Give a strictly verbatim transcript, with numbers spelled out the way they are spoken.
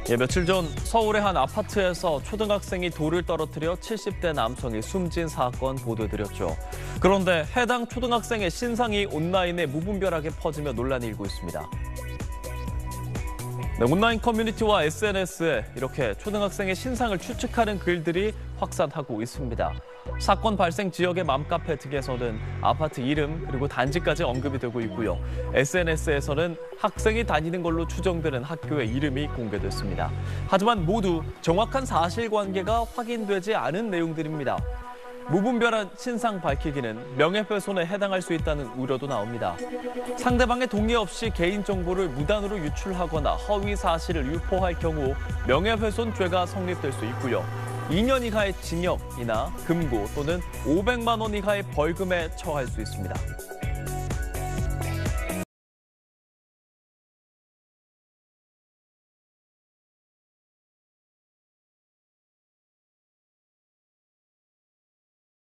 예, 며칠 전 서울의 한 아파트에서 초등학생이 돌을 떨어뜨려 칠십 대 남성이 숨진 사건 보도드렸죠. 그런데 해당 초등학생의 신상이 온라인에 무분별하게 퍼지며 논란이 일고 있습니다. 네, 온라인 커뮤니티와 에스엔에스에 이렇게 초등학생의 신상을 추측하는 글들이 확산하고 있습니다. 사건 발생 지역의 맘카페 등에서는 아파트 이름 그리고 단지까지 언급이 되고 있고요. 에스엔에스에서는 학생이 다니는 걸로 추정되는 학교의 이름이 공개됐습니다. 하지만 모두 정확한 사실관계가 확인되지 않은 내용들입니다. 무분별한 신상 밝히기는 명예훼손에 해당할 수 있다는 우려도 나옵니다. 상대방의 동의 없이 개인정보를 무단으로 유출하거나 허위 사실을 유포할 경우 명예훼손죄가 성립될 수 있고요. 이 년 이하의 징역이나 금고 또는 오백만 원 이하의 벌금에 처할 수 있습니다.